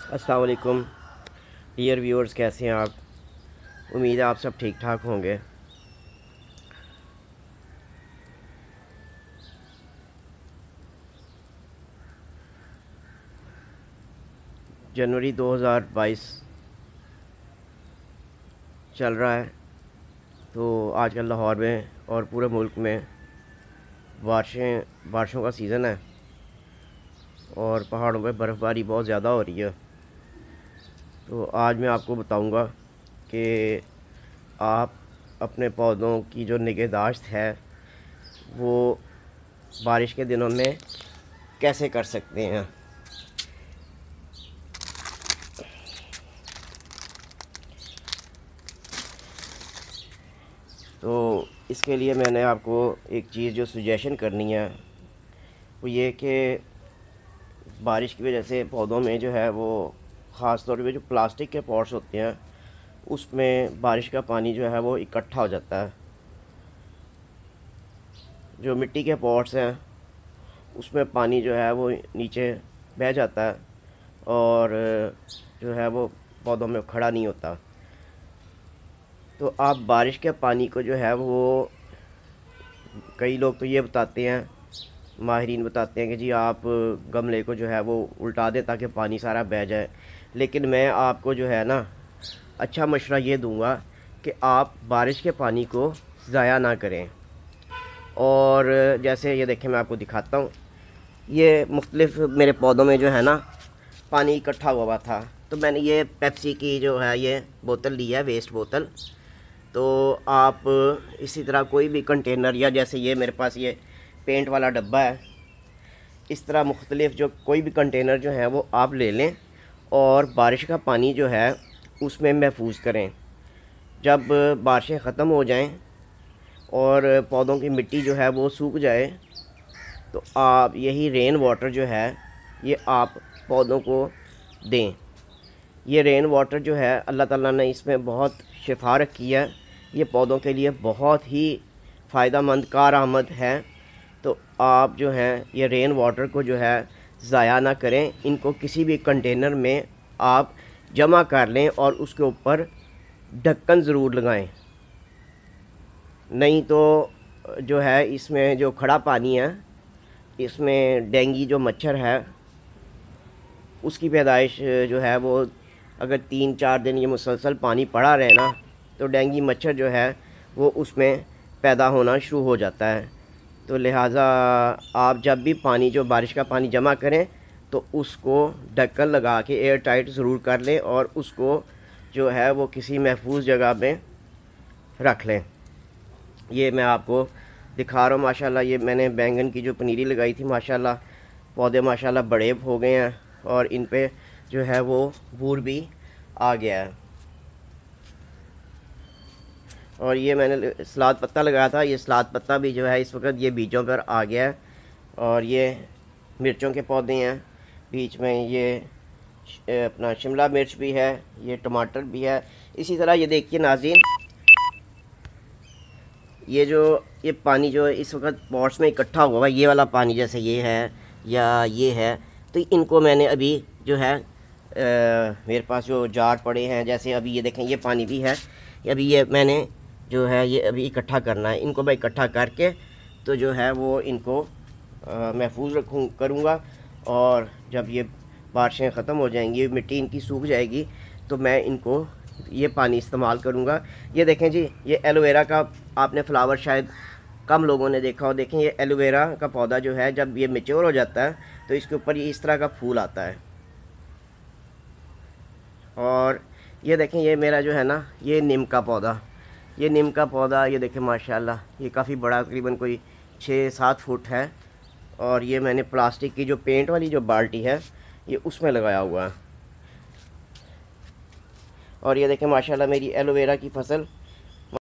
अस्सलाम वालेकुम dear viewers, कैसे हैं आप। उम्मीद है आप सब ठीक ठाक होंगे। जनवरी 2022 चल रहा है। तो आजकल लाहौर में और पूरे मुल्क में बारिशों का सीज़न है और पहाड़ों पे बर्फ़बारी बहुत ज़्यादा हो रही है। तो आज मैं आपको बताऊंगा कि आप अपने पौधों की जो निगहदाश्त है वो बारिश के दिनों में कैसे कर सकते हैं। तो इसके लिए मैंने आपको एक चीज़ जो सजेशन करनी है वो ये कि बारिश की वजह से पौधों में जो है वो ख़ास तौर पे जो प्लास्टिक के पॉट्स होते हैं उसमें बारिश का पानी जो है वो इकट्ठा हो जाता है। जो मिट्टी के पॉट्स हैं उसमें पानी जो है वो नीचे बह जाता है और जो है वो पौधों में खड़ा नहीं होता। तो आप बारिश के पानी को जो है वो, कई लोग तो ये बताते हैं, माहिरीन बताते हैं कि जी आप गमले को जो है वो उल्टा दें ताकि पानी सारा बह जाए। लेकिन मैं आपको जो है ना अच्छा मशवरा ये दूंगा कि आप बारिश के पानी को ज़ाया ना करें। और जैसे ये देखें, मैं आपको दिखाता हूँ, ये मुख्तलिफ मेरे पौधों में जो है ना पानी इकट्ठा हुआ था। तो मैंने ये पेप्सी की जो है ये बोतल ली है, वेस्ट बोतल। तो आप इसी तरह कोई भी कंटेनर, या जैसे ये मेरे पास ये पेंट वाला डब्बा है, इस तरह मुख्तलिफ जो कोई भी कंटेनर जो है वो आप ले लें और बारिश का पानी जो है उसमें महफूज करें। जब बारिशें ख़त्म हो जाएं और पौधों की मिट्टी जो है वो सूख जाए तो आप यही रेन वाटर जो है ये आप पौधों को दें। ये रेन वाटर जो है अल्लाह ताला ने इसमें बहुत शिफा रखी है, ये पौधों के लिए बहुत ही फ़ायदेमंद कारआमद है। तो आप जो हैं ये रेन वाटर को जो है ज़ाया ना करें, इनको किसी भी कंटेनर में आप जमा कर लें और उसके ऊपर ढक्कन ज़रूर लगाएं। नहीं तो जो है इसमें जो खड़ा पानी है इसमें डेंगू जो मच्छर है उसकी पैदाइश जो है वो, अगर 3-4 दिन ये मुसलसल पानी पड़ा रहे ना तो डेंगू मच्छर जो है वो उसमें पैदा होना शुरू हो जाता है। तो लिहाजा आप जब भी पानी, जो बारिश का पानी जमा करें तो उसको ढक्कन लगा के एयर टाइट ज़रूर कर लें और उसको जो है वो किसी महफूज जगह में रख लें। ये मैं आपको दिखा रहा हूँ। माशाल्लाह ये मैंने बैंगन की जो पनीरी लगाई थी, माशाल्लाह पौधे माशाल्लाह बड़े हो गए हैं और इन पे जो है वो बूर भी आ गया है। और ये मैंने सलाद पत्ता लगाया था, ये सलाद पत्ता भी जो है इस वक्त ये बीजों पर आ गया है। और ये मिर्चों के पौधे हैं, बीच में ये अपना शिमला मिर्च भी है, ये टमाटर भी है। इसी तरह ये देखिए नाज़रीन, ये पानी जो इस वक्त पॉट्स में इकट्ठा हुआ है, ये वाला पानी जैसे ये है या ये है, तो इनको मैंने अभी जो है मेरे पास जो जार पड़े हैं, जैसे अभी ये देखें ये पानी भी है, अभी ये मैंने जो है ये अभी इकट्ठा करना है। इनको मैं इकट्ठा करके तो जो है वो इनको महफूज करूँगा। और जब ये बारिशें ख़त्म हो जाएंगी, मिट्टी इनकी सूख जाएगी, तो मैं इनको ये पानी इस्तेमाल करूँगा। ये देखें जी, ये एलोवेरा का आपने फ्लावर शायद कम लोगों ने देखा हो। देखें ये एलोवेरा का पौधा जो है जब ये मैच्योर हो जाता है तो इसके ऊपर ये इस तरह का फूल आता है। और ये देखें ये मेरा जो है ना ये नीम का पौधा, ये नीम का पौधा ये देखें माशाल्लाह ये काफ़ी बड़ा, तकरीबन कोई 6-7 फुट है। और ये मैंने प्लास्टिक की जो पेंट वाली जो बाल्टी है ये उसमें लगाया हुआ है। और ये देखें माशाल्लाह मेरी एलोवेरा की फसल